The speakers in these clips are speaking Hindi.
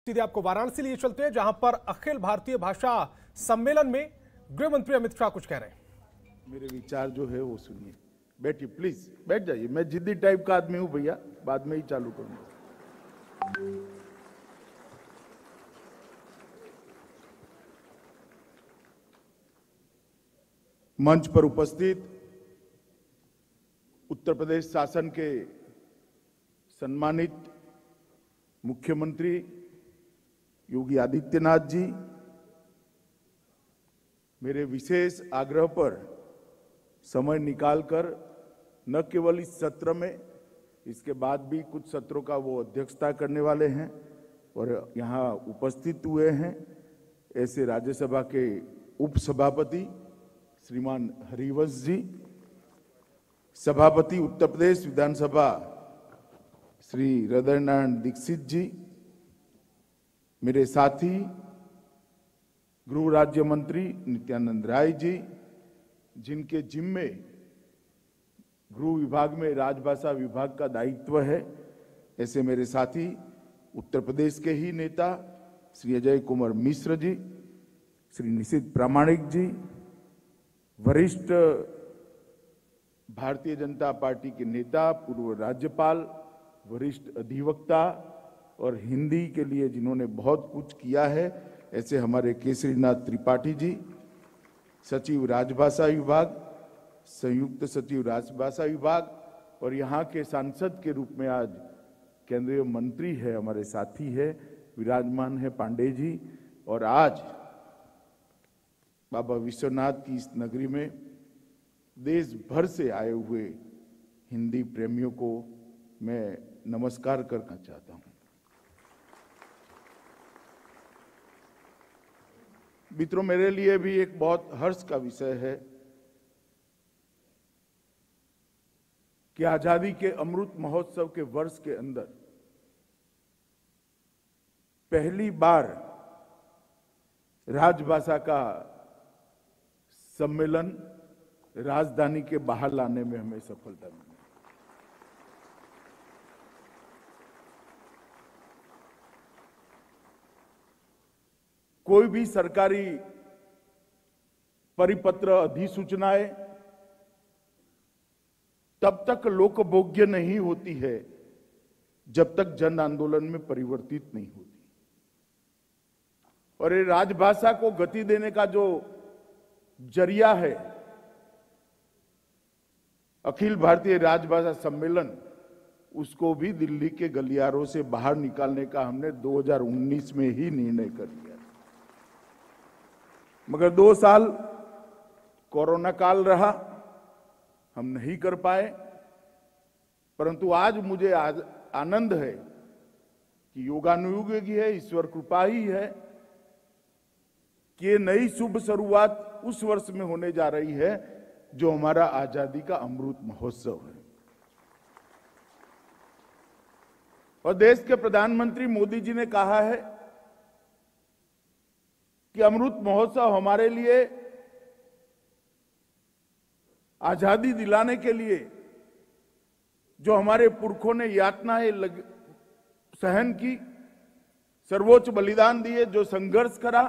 सीधे आपको वाराणसी लिए चलते हैं, जहां पर अखिल भारतीय भाषा सम्मेलन में गृह मंत्री अमित शाह कुछ कह रहे हैं। मेरे विचार जो है वो सुनिए। बैठिए, प्लीज बैठ जाइए। मैं जिद्दी टाइप का आदमी हूं भैया, बाद में ही चालू करूंगा। मंच पर उपस्थित उत्तर प्रदेश शासन के सम्मानित मुख्यमंत्री योगी आदित्यनाथ जी, मेरे विशेष आग्रह पर समय निकालकर न केवल इस सत्र में, इसके बाद भी कुछ सत्रों का वो अध्यक्षता करने वाले हैं और यहाँ उपस्थित हुए हैं, ऐसे राज्यसभा के उपसभापति श्रीमान हरिवंश जी, सभापति उत्तर प्रदेश विधानसभा श्री हृदय नारायण दीक्षित जी, मेरे साथी गृह राज्य मंत्री नित्यानंद राय जी, जिनके जिम्मे गृह विभाग में राजभाषा विभाग का दायित्व है, ऐसे मेरे साथी उत्तर प्रदेश के ही नेता श्री अजय कुमार मिश्र जी, श्री निशित प्रामाणिक जी, वरिष्ठ भारतीय जनता पार्टी के नेता, पूर्व राज्यपाल, वरिष्ठ अधिवक्ता और हिंदी के लिए जिन्होंने बहुत कुछ किया है, ऐसे हमारे केसरीनाथ त्रिपाठी जी, सचिव राजभाषा विभाग, संयुक्त सचिव राजभाषा विभाग, और यहाँ के सांसद के रूप में आज केंद्रीय मंत्री है, हमारे साथी है, विराजमान है पांडे जी। और आज बाबा विश्वनाथ की इस नगरी में देश भर से आए हुए हिंदी प्रेमियों को मैं नमस्कार करना चाहता हूं। मित्रों, मेरे लिए भी एक बहुत हर्ष का विषय है कि आजादी के अमृत महोत्सव के वर्ष के अंदर पहली बार राजभाषा का सम्मेलन राजधानी के बाहर लाने में हमें सफलता मिली। कोई भी सरकारी परिपत्र, अधिसूचनाएं तब तक लोकभोग्य नहीं होती है जब तक जन आंदोलन में परिवर्तित नहीं होती। और ये राजभाषा को गति देने का जो जरिया है, अखिल भारतीय राजभाषा सम्मेलन, उसको भी दिल्ली के गलियारों से बाहर निकालने का हमने 2019 में ही निर्णय कर लिया। मगर 2 साल कोरोना काल रहा, हम नहीं कर पाए। परंतु आज मुझे आनंद है कि योगानुयोग है, ईश्वर कृपा ही है कि ये नई शुभ शुरुआत उस वर्ष में होने जा रही है जो हमारा आजादी का अमृत महोत्सव है। और देश के प्रधानमंत्री मोदी जी ने कहा है कि अमृत महोत्सव हमारे लिए आजादी दिलाने के लिए जो हमारे पुरखों ने यातनाएं सहन की, सर्वोच्च बलिदान दिए, जो संघर्ष करा,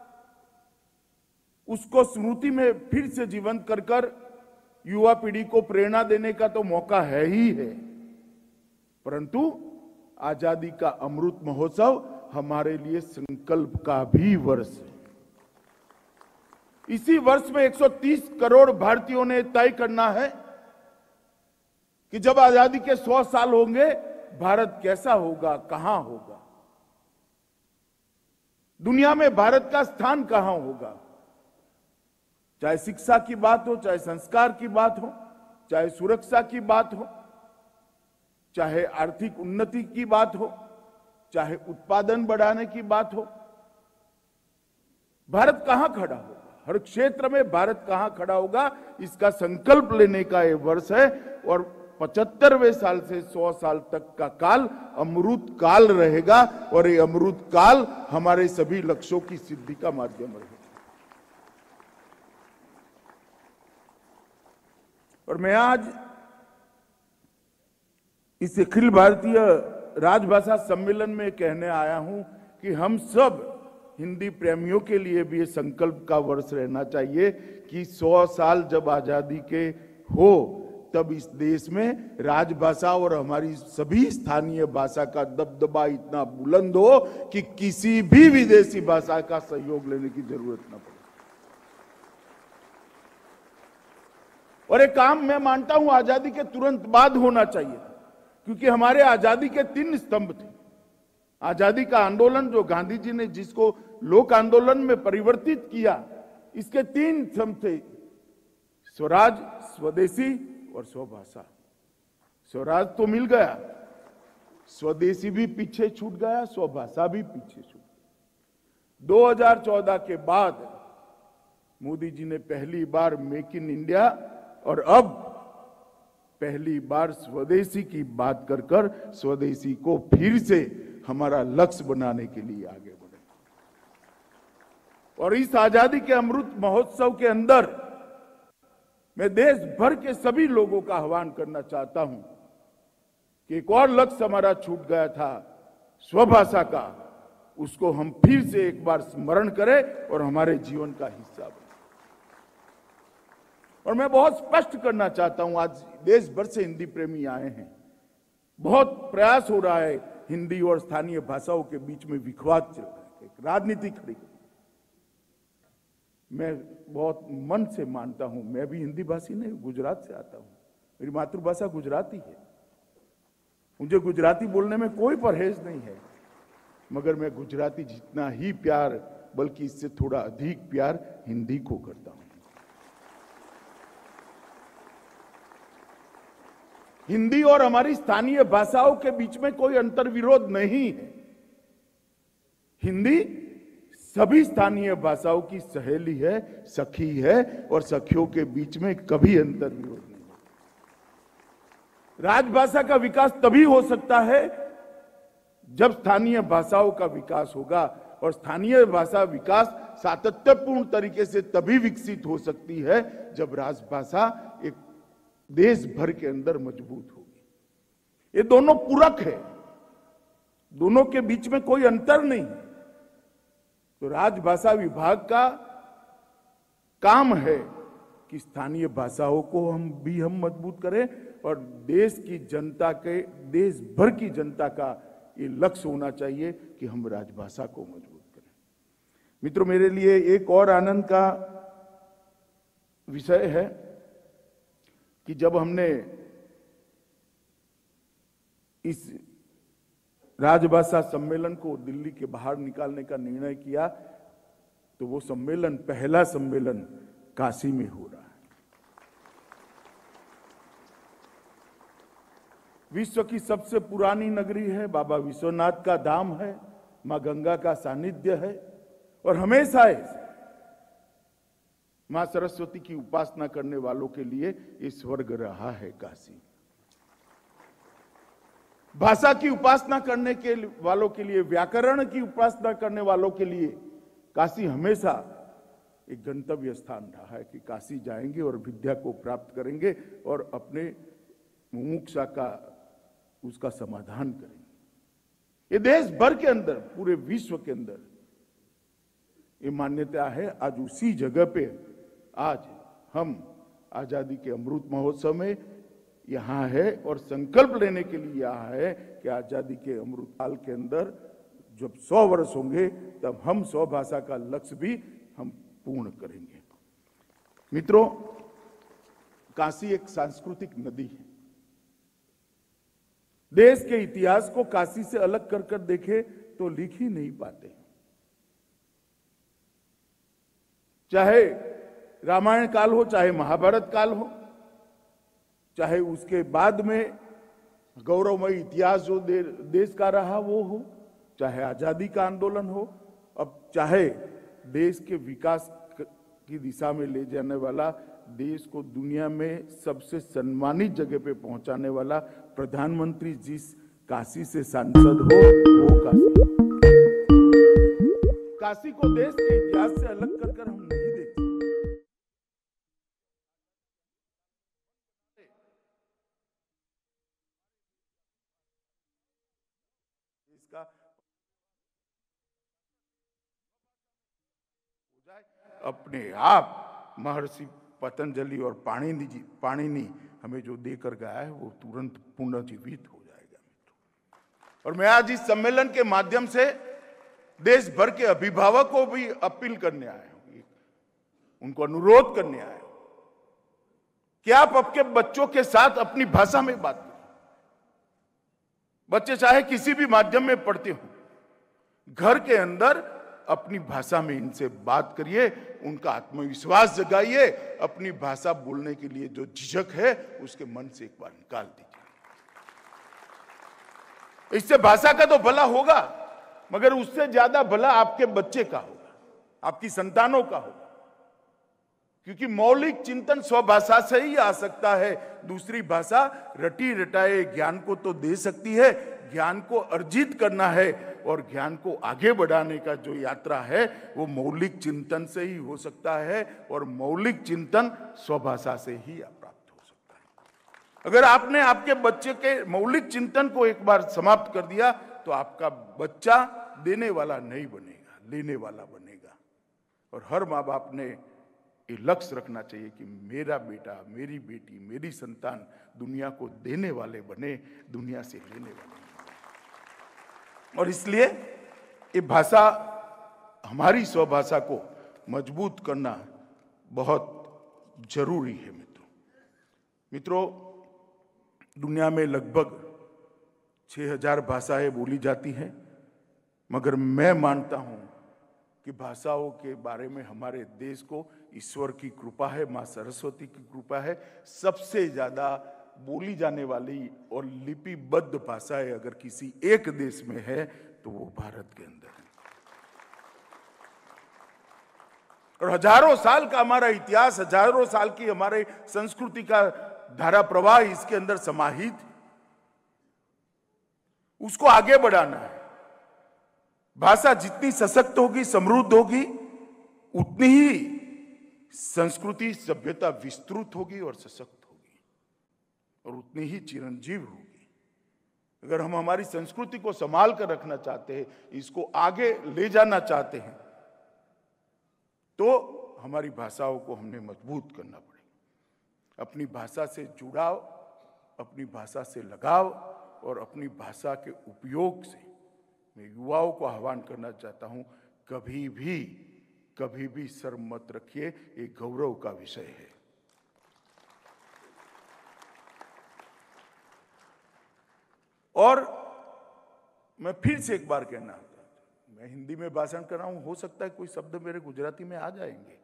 उसको स्मृति में फिर से जीवंत कर युवा पीढ़ी को प्रेरणा देने का तो मौका है ही है। परंतु आजादी का अमृत महोत्सव हमारे लिए संकल्प का भी वर्ष है। इसी वर्ष में 130 करोड़ भारतीयों ने तय करना है कि जब आजादी के 100 साल होंगे, भारत कैसा होगा, कहां होगा, दुनिया में भारत का स्थान कहां होगा। चाहे शिक्षा की बात हो, चाहे संस्कार की बात हो, चाहे सुरक्षा की बात हो, चाहे आर्थिक उन्नति की बात हो, चाहे उत्पादन बढ़ाने की बात हो, भारत कहां खड़ा होगा, हर क्षेत्र में भारत कहां खड़ा होगा, इसका संकल्प लेने का ये वर्ष है। और 75वें साल से 100 साल तक का काल अमृत काल रहेगा और ये अमृत काल हमारे सभी लक्ष्यों की सिद्धि का माध्यम रहेगा। और मैं आज इस अखिल भारतीय राजभाषा सम्मेलन में कहने आया हूं कि हम सब हिंदी प्रेमियों के लिए भी ये संकल्प का वर्ष रहना चाहिए कि 100 साल जब आजादी के हो तब इस देश में राजभाषा और हमारी सभी स्थानीय भाषा का दबदबा इतना बुलंद हो कि किसी भी विदेशी भाषा का सहयोग लेने की जरूरत न पड़े। और एक काम मैं मानता हूं आजादी के तुरंत बाद होना चाहिए, क्योंकि हमारे आजादी के 3 स्तंभ थे। आजादी का आंदोलन जो गांधी जी ने जिसको लोक आंदोलन में परिवर्तित किया, इसके 3 स्तंभ थे, स्वराज, स्वदेशी और स्वभाषा। स्वराज तो मिल गया, स्वदेशी भी पीछे छूट गया, स्वभाषा भी पीछे छूट गई। 2014 के बाद मोदी जी ने पहली बार मेक इन इंडिया और अब पहली बार स्वदेशी की बात कर कर स्वदेशी को फिर से हमारा लक्ष्य बनाने के लिए आगे बढ़े। और इस आजादी के अमृत महोत्सव के अंदर मैं देश भर के सभी लोगों का आह्वान करना चाहता हूं कि एक और लक्ष्य हमारा छूट गया था, स्वभाषा का, उसको हम फिर से एक बार स्मरण करें और हमारे जीवन का हिस्सा बने। और मैं बहुत स्पष्ट करना चाहता हूं, आज देश भर से हिंदी प्रेमी आए हैं, बहुत प्रयास हो रहा है हिंदी और स्थानीय भाषाओं के बीच में विवाद चल रहा है, एक राजनीति खड़ी। मैं बहुत मन से मानता हूं, मैं भी हिंदी भाषी नहीं, गुजरात से आता हूं, मेरी मातृभाषा गुजराती है, मुझे गुजराती बोलने में कोई परहेज नहीं है, मगर मैं गुजराती जितना ही प्यार, बल्कि इससे थोड़ा अधिक प्यार हिंदी को करता हूं। हिंदी और हमारी स्थानीय भाषाओं के बीच में कोई अंतर्विरोध नहीं है। हिंदी सभी स्थानीय भाषाओं की सहेली है, सखी है, और सखियों के बीच में कभी अंतर्विरोध नहीं है। राजभाषा का विकास तभी हो सकता है जब स्थानीय भाषाओं का विकास होगा, और स्थानीय भाषा विकास सातत्यपूर्ण तरीके से तभी विकसित हो सकती है जब राजभाषा एक देश भर के अंदर मजबूत होगी। ये दोनों पूरक है, दोनों के बीच में कोई अंतर नहीं। तो राजभाषा विभाग का काम है कि स्थानीय भाषाओं को हम मजबूत करें, और देश की जनता के, देश भर की जनता का ये लक्ष्य होना चाहिए कि हम राजभाषा को मजबूत करें। मित्रों, मेरे लिए एक और आनंद का विषय है कि जब हमने इस राजभाषा सम्मेलन को दिल्ली के बाहर निकालने का निर्णय किया, तो वो सम्मेलन, पहला सम्मेलन काशी में हो रहा है। विश्व की सबसे पुरानी नगरी है, बाबा विश्वनाथ का धाम है, मां गंगा का सानिध्य है, और हमेशा मां सरस्वती की उपासना करने वालों के लिए ये स्वर्ग रहा है काशी। भाषा की उपासना करने के वालों के लिए, व्याकरण की उपासना करने वालों के लिए काशी हमेशा एक गंतव्य स्थान रहा है कि काशी जाएंगे और विद्या को प्राप्त करेंगे और अपने मुमुक्षा का, उसका समाधान करेंगे। ये देश भर के अंदर, पूरे विश्व के अंदर ये मान्यता है। आज उसी जगह पे आज हम आजादी के अमृत महोत्सव में यहाँ है और संकल्प लेने के लिए यहाँ है कि आजादी के अमृत काल के अंदर जब 100 वर्ष होंगे तब हम स्वभाषा का लक्ष्य भी हम पूर्ण करेंगे। मित्रों, काशी एक सांस्कृतिक नदी है। देश के इतिहास को काशी से अलग कर कर देखे तो लिख ही नहीं पाते। चाहे रामायण काल हो, चाहे महाभारत काल हो, चाहे उसके बाद में गौरवमयी इतिहास जो देश का रहा वो हो, चाहे आजादी का आंदोलन हो, अब चाहे देश के विकास की दिशा में ले जाने वाला, देश को दुनिया में सबसे सम्मानित जगह पे पहुंचाने वाला प्रधानमंत्री जिस काशी से सांसद हो वो काशी। काशी को देश के इतिहास से अलग कर कर हम नहीं देख सकते। इसका अपने आप महर्षि पतंजलि और पाणिनि हमें जो देकर गया है वो तुरंत पुनर्जीवित हो जाएगा मित्रों। और मैं आज इस सम्मेलन के माध्यम से देश भर के अभिभावकों को भी अपील करने आया हूं, उनको अनुरोध करने आया हूं कि आप आपके बच्चों के साथ अपनी भाषा में बात करें। बच्चे चाहे किसी भी माध्यम में पढ़ते हो, घर के अंदर अपनी भाषा में इनसे बात करिए, उनका आत्मविश्वास जगाइए, अपनी भाषा बोलने के लिए जो झिझक है उसके मन से एक बार निकाल दीजिए। इससे भाषा का तो भला होगा, मगर उससे ज्यादा भला आपके बच्चे का होगा, आपकी संतानों का होगा। क्योंकि मौलिक चिंतन स्वभाषा से ही आ सकता है। दूसरी भाषा रटी रटाए ज्ञान को तो दे सकती है, ज्ञान को अर्जित करना है और ज्ञान को आगे बढ़ाने का जो यात्रा है वो मौलिक चिंतन से ही हो सकता है, और मौलिक चिंतन स्वभाषा से ही प्राप्त हो सकता है। अगर आपने आपके बच्चे के मौलिक चिंतन को एक बार समाप्त कर दिया तो आपका बच्चा देने वाला नहीं बनेगा, लेने वाला बनेगा। और हर माँ बाप ने ये लक्ष्य रखना चाहिए कि मेरा बेटा, मेरी बेटी, मेरी संतान दुनिया को देने वाले बने, दुनिया से लेने वाले बने। और इसलिए ये भाषा, हमारी स्वभाषा को मजबूत करना बहुत जरूरी है मित्रों। दुनिया में लगभग 6000 भाषाएं बोली जाती हैं, मगर मैं मानता हूं कि भाषाओं के बारे में हमारे देश को ईश्वर की कृपा है, मां सरस्वती की कृपा है। सबसे ज्यादा बोली जाने वाली और लिपिबद्ध भाषाएं अगर किसी एक देश में है तो वो भारत के अंदर है। और हजारों साल का हमारा इतिहास, हजारों साल की हमारे संस्कृति का धारा प्रवाह इसके अंदर समाहित, उसको आगे बढ़ाना है। भाषा जितनी सशक्त होगी, समृद्ध होगी, उतनी ही संस्कृति सभ्यता विस्तृत होगी और सशक्त होगी, और उतनी ही चिरंजीव होगी। अगर हम हमारी संस्कृति को संभाल कर रखना चाहते हैं, इसको आगे ले जाना चाहते हैं, तो हमारी भाषाओं को हमने मजबूत करना पड़ेगा। अपनी भाषा से जुड़ाव, अपनी भाषा से लगाव और अपनी भाषा के उपयोग से मैं युवाओं को आह्वान करना चाहता हूं, कभी भी शर्म मत रखिए, ये गौरव का विषय है। और मैं फिर से एक बार कहना चाहता हूं, मैं हिंदी में भाषण कर रहा हूं, हो सकता है कोई शब्द मेरे गुजराती में आ जाएंगे,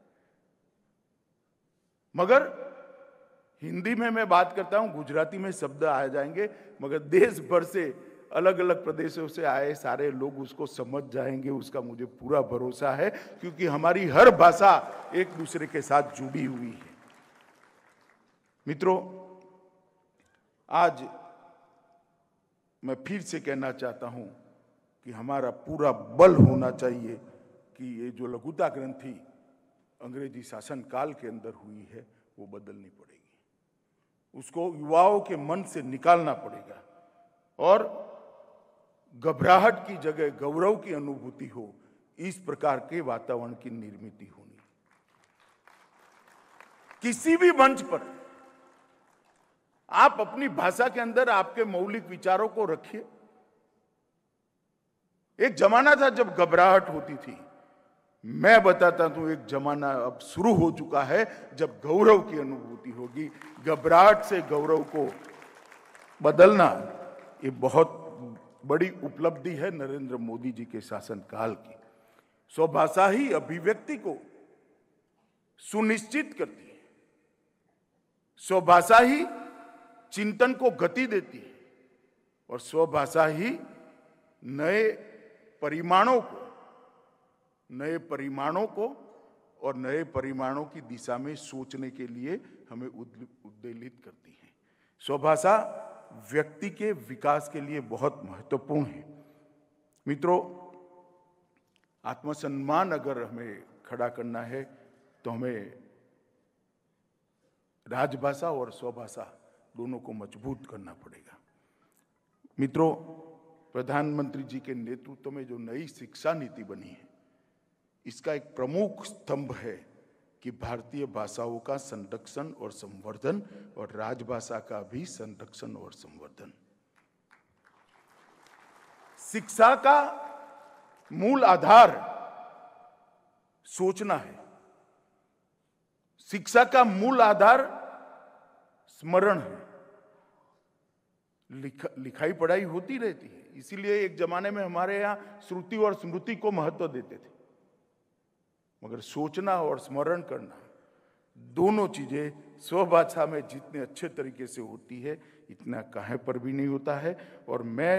मगर हिंदी में मैं बात करता हूं, गुजराती में शब्द आ जाएंगे, मगर देश भर से अलग अलग प्रदेशों से आए सारे लोग उसको समझ जाएंगे, उसका मुझे पूरा भरोसा है। क्योंकि हमारी हर भाषा एक दूसरे के साथ जुड़ी हुई है। मित्रों, आज मैं फिर से कहना चाहता हूं कि हमारा पूरा बल होना चाहिए कि ये जो लघुता ग्रंथि अंग्रेजी शासन काल के अंदर हुई है वो बदलनी पड़ेगी, उसको युवाओं के मन से निकालना पड़ेगा, और घबराहट की जगह गौरव की अनुभूति हो, इस प्रकार के वातावरण की निर्मित होनी। किसी भी मंच पर आप अपनी भाषा के अंदर आपके मौलिक विचारों को रखिए। एक जमाना था जब घबराहट होती थी, मैं बताता हूं एक जमाना अब शुरू हो चुका है जब गौरव की अनुभूति होगी। घबराहट से गौरव को बदलना ये बहुत बड़ी उपलब्धि है नरेंद्र मोदी जी के शासनकाल की। स्वभाषा ही अभिव्यक्ति को सुनिश्चित करती है, स्वभाषा ही चिंतन को गति देती है, और स्वभाषा ही नए परिमाणों को और नए परिमाणों की दिशा में सोचने के लिए हमें उद्वेलित करती है। स्वभाषा व्यक्ति के विकास के लिए बहुत महत्वपूर्ण है। मित्रों, आत्मसम्मान अगर हमें खड़ा करना है तो हमें राजभाषा और स्वभाषा दोनों को मजबूत करना पड़ेगा। मित्रों, प्रधानमंत्री जी के नेतृत्व में जो नई शिक्षा नीति बनी है, इसका एक प्रमुख स्तंभ है कि भारतीय भाषाओं का संरक्षण और संवर्धन और राजभाषा का भी संरक्षण और संवर्धन। शिक्षा का मूल आधार सोचना है। शिक्षा का मूल आधार स्मरण है। लिखाई पढ़ाई होती रहती है, इसीलिए एक जमाने में हमारे यहां श्रुति और स्मृति को महत्व देते थे, मगर सोचना और स्मरण करना दोनों चीजें स्वभाषा में जितने अच्छे तरीके से होती है इतना कहीं पर भी नहीं होता है। और मैं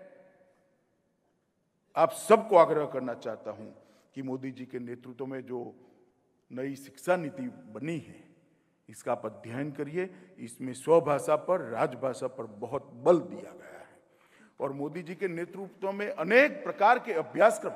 आप सबको आग्रह करना चाहता हूं कि मोदी जी के नेतृत्व में जो नई शिक्षा नीति बनी है इसका आप अध्ययन करिए। इसमें स्वभाषा पर, राजभाषा पर बहुत बल दिया गया है और मोदी जी के नेतृत्व में अनेक प्रकार के अभ्यासक्रम,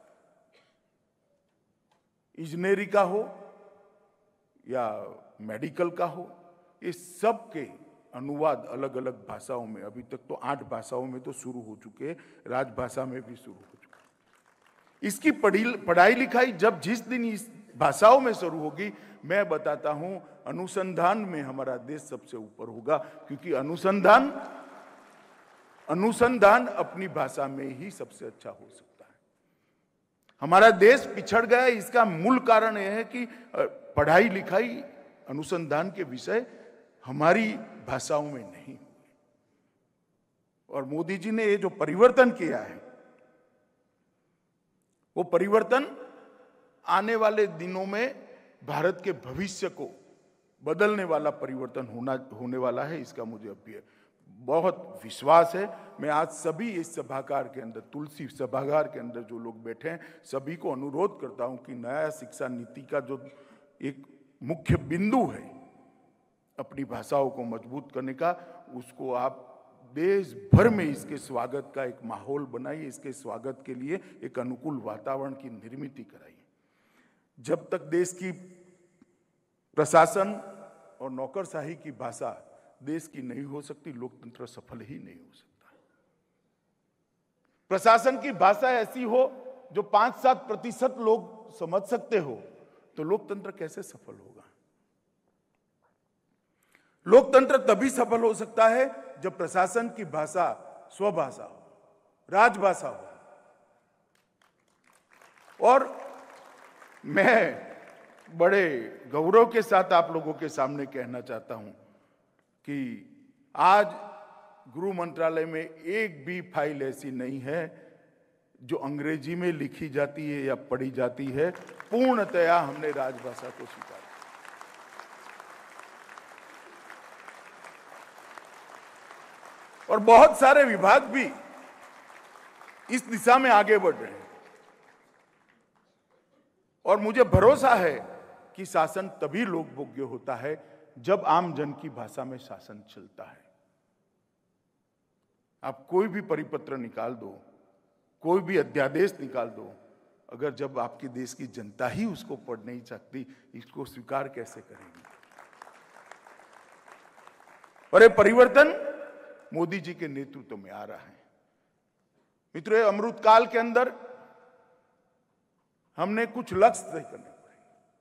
इंजीनियरिंग का हो या मेडिकल का हो, ये सब के अनुवाद अलग अलग भाषाओं में, अभी तक तो 8 भाषाओं में तो शुरू हो चुके हैं, राजभाषा में भी शुरू हो चुके हैं। इसकी पढ़ाई लिखाई जब जिस दिन इस भाषाओं में शुरू होगी, मैं बताता हूं अनुसंधान में हमारा देश सबसे ऊपर होगा, क्योंकि अनुसंधान अपनी भाषा में ही सबसे अच्छा हो सकता है। हमारा देश पिछड़ गया, इसका मूल कारण यह है कि पढ़ाई लिखाई, अनुसंधान के विषय हमारी भाषाओं में नहीं हुए। और मोदी जी ने ये जो परिवर्तन किया है, वो परिवर्तन आने वाले दिनों में भारत के भविष्य को बदलने वाला परिवर्तन होने वाला है, इसका मुझे अभी बहुत विश्वास है। मैं आज सभी इस सभागार के अंदर, तुलसी सभागार के अंदर जो लोग बैठे हैं, सभी को अनुरोध करता हूं कि नया शिक्षा नीति का जो एक मुख्य बिंदु है अपनी भाषाओं को मजबूत करने का, उसको आप देश भर में इसके स्वागत का एक माहौल बनाइए, इसके स्वागत के लिए एक अनुकूल वातावरण की निर्मित कराइए। जब तक देश की प्रशासन और नौकरशाही की भाषा देश की नहीं हो सकती, लोकतंत्र सफल ही नहीं हो सकता। प्रशासन की भाषा ऐसी हो जो 5-7% लोग समझ सकते हो, तो लोकतंत्र कैसे सफल होगा? लोकतंत्र तभी सफल हो सकता है जब प्रशासन की भाषा स्वभाषा हो, राजभाषा हो। और मैं बड़े गौरव के साथ आप लोगों के सामने कहना चाहता हूं कि आज गृह मंत्रालय में एक भी फाइल ऐसी नहीं है जो अंग्रेजी में लिखी जाती है या पढ़ी जाती है। पूर्णतया हमने राजभाषा को स्वीकार किया। और बहुत सारे विभाग भी इस दिशा में आगे बढ़ रहे हैं और मुझे भरोसा है कि शासन तभी लोकभोग्य होता है जब आम जन की भाषा में शासन चलता है। आप कोई भी परिपत्र निकाल दो, कोई भी अध्यादेश निकाल दो, अगर जब आपके देश की जनता ही उसको पढ़ नहीं सकती, इसको स्वीकार कैसे करेंगे? और ये परिवर्तन मोदी जी के नेतृत्व में आ रहा है। मित्रों, अमृतकाल के अंदर हमने कुछ लक्ष्य तय करने पड़े।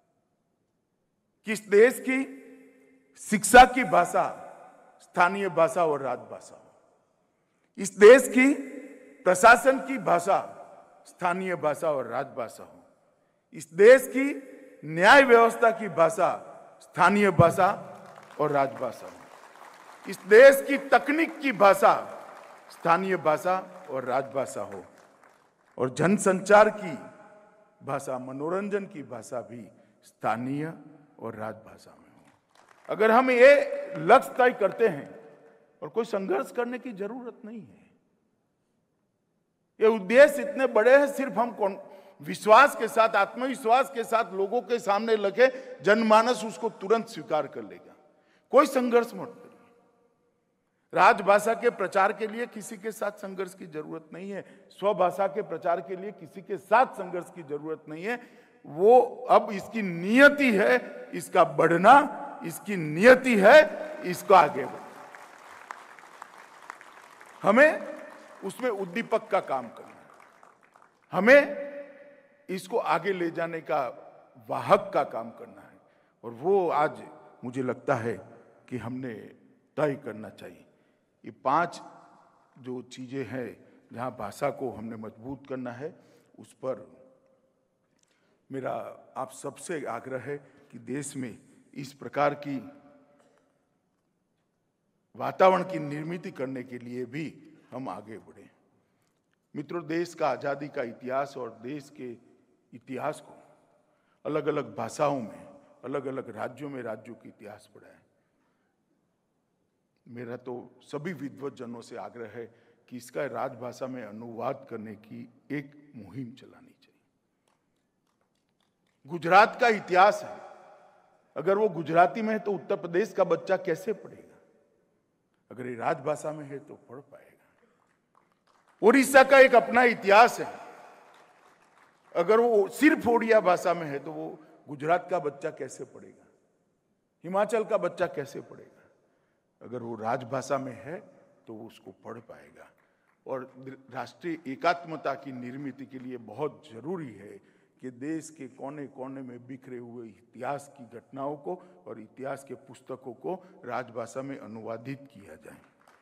किस देश की शिक्षा की भाषा स्थानीय भाषा और राजभाषा हो, इस देश की प्रशासन की भाषा स्थानीय भाषा और राजभाषा हो, इस देश की न्याय व्यवस्था की भाषा स्थानीय भाषा और राजभाषा हो, इस देश की तकनीक की भाषा स्थानीय भाषा और राजभाषा हो, और जनसंचार की भाषा, मनोरंजन की भाषा भी स्थानीय और राजभाषा में हो। अगर हम ये लक्ष्य तय करते हैं, और कोई संघर्ष करने की जरूरत नहीं है, ये उद्देश्य इतने बड़े हैं, सिर्फ हम विश्वास के साथ, आत्मविश्वास के साथ लोगों के सामने लगे, जनमानस उसको तुरंत स्वीकार कर लेगा। कोई संघर्ष मत करिए। राजभाषा के प्रचार के लिए किसी के साथ संघर्ष की जरूरत नहीं है, स्वभाषा के प्रचार के लिए किसी के साथ संघर्ष की जरूरत नहीं है। वो अब इसकी नियति है, इसका बढ़ना इसकी नियति है, इसको आगे बढ़ना। हमें उसमें उद्दीपक का काम करना है, हमें इसको आगे ले जाने का वाहक का काम करना है। और वो आज मुझे लगता है कि हमने तय करना चाहिए। ये 5 जो चीजें हैं जहां भाषा को हमने मजबूत करना है, उस पर मेरा आप सबसे आग्रह है कि देश में इस प्रकार की वातावरण की निर्मित करने के लिए भी हम आगे बढ़े। मित्रों, देश का आजादी का इतिहास और देश के इतिहास को अलग अलग भाषाओं में, अलग अलग राज्यों में राज्यों के इतिहास पढ़ा है। मेरा तो सभी विद्वज्जनों से आग्रह है कि इसका राजभाषा में अनुवाद करने की एक मुहिम चलानी चाहिए। गुजरात का इतिहास है, अगर वो गुजराती में है तो उत्तर प्रदेश का बच्चा कैसे पढ़ेगा? अगर ये राजभाषा में है तो पढ़ पाएगा। उड़ीसा का एक अपना इतिहास है, अगर वो सिर्फ ओडिया भाषा में है तो वो गुजरात का बच्चा कैसे पढ़ेगा? हिमाचल का बच्चा कैसे पढ़ेगा? अगर वो राजभाषा में है तो वो उसको पढ़ पाएगा। और राष्ट्रीय एकात्मता की निर्मित के लिए बहुत जरूरी है कि देश के कोने कोने में बिखरे हुए इतिहास की घटनाओं को और इतिहास के पुस्तकों को राजभाषा में अनुवादित किया जाए।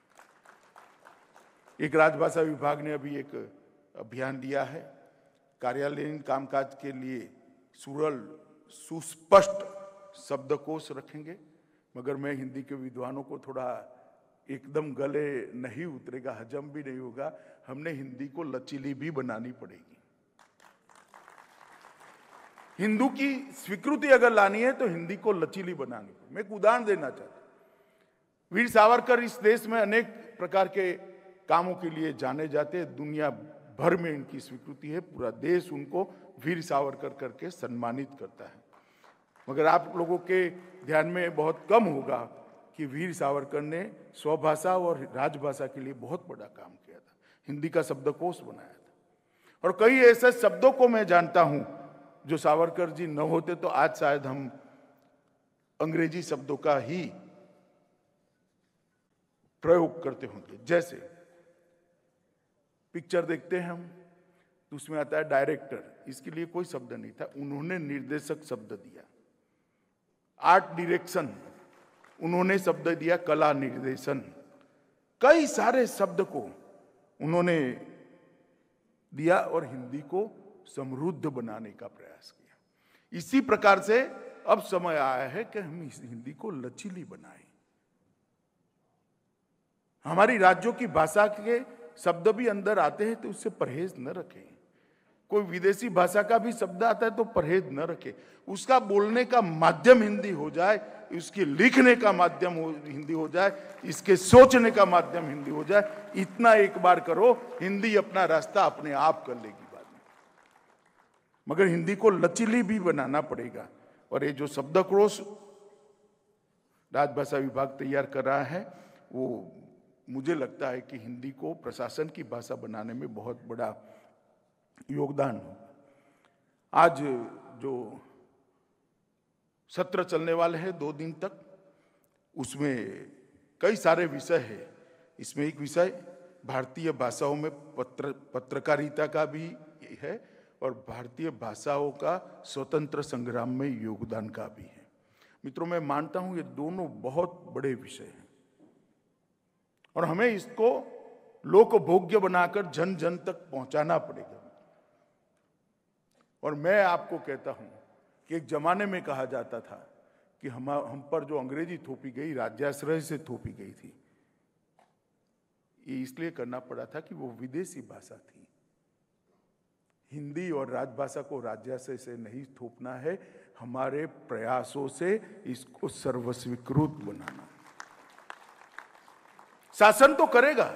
एक राजभाषा विभाग ने अभी एक अभियान लिया है, कार्यालयीन कामकाज के लिए सरल सुस्पष्ट शब्दकोश रखेंगे। मगर मैं हिंदी के विद्वानों को थोड़ा एकदम गले नहीं उतरेगा, हजम भी नहीं होगा, हमने हिंदी को लचीली भी बनानी पड़ेगी। हिंदू की स्वीकृति अगर लानी है तो हिंदी को लचीली बनानी पड़ेगी। मैं एक उदाहरण देना चाहता हूं। वीर सावरकर इस देश में अनेक प्रकार के कामों के लिए जाने जाते हैं, दुनिया भर में इनकी स्वीकृति है, पूरा देश उनको वीर सावरकर करके सम्मानित करता है। मगर आप लोगों के ध्यान में बहुत कम होगा कि वीर सावरकर ने स्वभाषा और राजभाषा के लिए बहुत बड़ा काम किया था, हिंदी का शब्दकोश बनाया था। और कई ऐसे शब्दों को मैं जानता हूं जो सावरकर जी न होते तो आज शायद हम अंग्रेजी शब्दों का ही प्रयोग करते होंगे। जैसे पिक्चर देखते हैं हम तो उसमें आता है डायरेक्टर, इसके लिए कोई शब्द नहीं था, उन्होंने निर्देशक शब्द दिया। आर्ट डायरेक्शन, उन्होंने शब्द दिया कला निर्देशन। कई सारे शब्द को उन्होंने दिया और हिंदी को समृद्ध बनाने का प्रयास किया। इसी प्रकार से अब समय आया है कि हम इस हिंदी को लचीली बनाएं। हमारी राज्यों की भाषा के शब्द भी अंदर आते हैं तो उससे परहेज न रखें। कोई विदेशी भाषा का भी शब्द आता है तो परहेज न रखें। उसका बोलने का माध्यम हिंदी हो जाए, उसके लिखने का माध्यम हिंदी हो जाए, इसके सोचने का माध्यम हिंदी हो जाए। इतना एक बार करो, हिंदी अपना रास्ता अपने आप कर लेगी बाद में। मगर हिंदी को लचीली भी बनाना पड़ेगा। और ये जो शब्दकोश राजभाषा विभाग तैयार कर रहा है, वो मुझे लगता है कि हिंदी को प्रशासन की भाषा बनाने में बहुत बड़ा योगदान हो। आज जो सत्र चलने वाले हैं 2 दिन तक, उसमें कई सारे विषय हैं। इसमें एक विषय भारतीय भाषाओं में पत्रकारिता का भी है और भारतीय भाषाओं का स्वतंत्र संग्राम में योगदान का भी है। मित्रों, मैं मानता हूं ये दोनों बहुत बड़े विषय हैं और हमें इसको लोकभोग्य बनाकर जन जन तक पहुंचाना पड़ेगा। और मैं आपको कहता हूं कि एक जमाने में कहा जाता था कि हम पर जो अंग्रेजी थोपी गई, राज्याश्रय से थोपी गई थी। ये इसलिए करना पड़ा था कि वो विदेशी भाषा थी। हिंदी और राजभाषा को राज्याश्रय से नहीं थोपना है, हमारे प्रयासों से इसको सर्वस्वीकृत बनाना। शासन तो करेगा।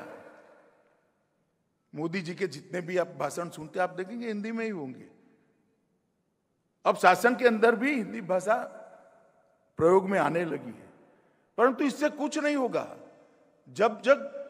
मोदी जी के जितने भी आप भाषण सुनते आप देखेंगे हिंदी में ही होंगे। अब शासन के अंदर भी हिंदी भाषा प्रयोग में आने लगी है, परंतु इससे कुछ नहीं होगा जब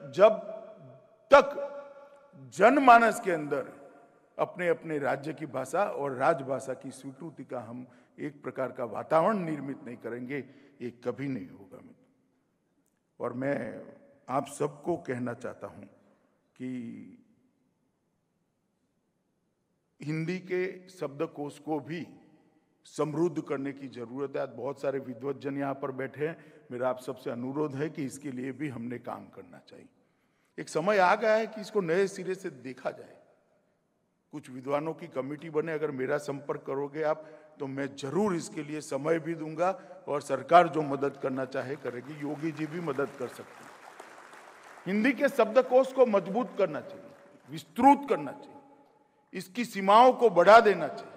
तक जनमानस के अंदर अपने अपने राज्य की भाषा और राजभाषा की स्वीकृति का हम एक प्रकार का वातावरण निर्मित नहीं करेंगे, ये कभी नहीं होगा। और मैं आप सबको कहना चाहता हूं कि हिंदी के शब्दकोश को भी समृद्ध करने की जरूरत है। आज बहुत सारे विद्वज्जन यहाँ पर बैठे हैं, मेरा आप सबसे अनुरोध है कि इसके लिए भी हमने काम करना चाहिए। एक समय आ गया है कि इसको नए सिरे से देखा जाए। कुछ विद्वानों की कमेटी बने, अगर मेरा संपर्क करोगे आप तो मैं जरूर इसके लिए समय भी दूंगा, और सरकार जो मदद करना चाहे करेगी। योगी जी भी मदद कर सकते हैं। हिंदी के शब्दकोश को मजबूत करना चाहिए, विस्तृत करना चाहिए, इसकी सीमाओं को बढ़ा देना चाहिए।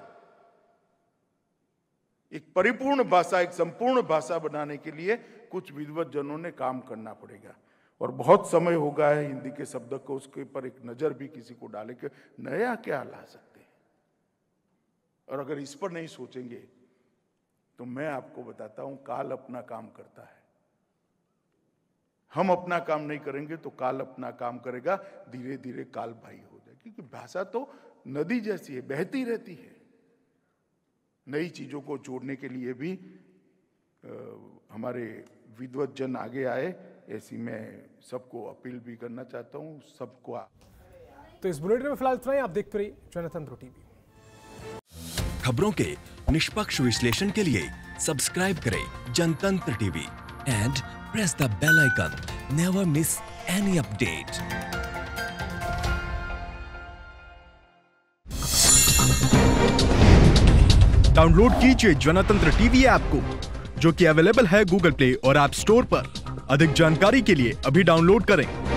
एक परिपूर्ण भाषा, एक संपूर्ण भाषा बनाने के लिए कुछ विद्वज्जनों ने काम करना पड़ेगा। और बहुत समय हो गया है हिंदी के शब्दकोश के पर एक नजर भी किसी को डाले कि नया क्या ला सकते हैं। और अगर इस पर नहीं सोचेंगे तो मैं आपको बताता हूं, काल अपना काम करता है। हम अपना काम नहीं करेंगे तो काल अपना काम करेगा। धीरे धीरे काल भाई हो जाए, क्योंकि भाषा तो नदी जैसी है, बहती रहती है। नई चीजों को जोड़ने के लिए भी हमारे विद्वज्जन आगे आए, ऐसी मैं सबको अपील भी करना चाहता हूं। सबको तो इस बुलेटिन में फिलहाल इतना ही। आप देखते रहिए जनतंत्र टीवी। खबरों के निष्पक्ष विश्लेषण के लिए सब्सक्राइब करें Jantantra TV and press the bell icon. Never miss any update. Download कीजिए जनतंत्र टीवी ऐप को, जो कि अवेलेबल है गूगल प्ले और ऐप स्टोर पर। अधिक जानकारी के लिए अभी डाउनलोड करें।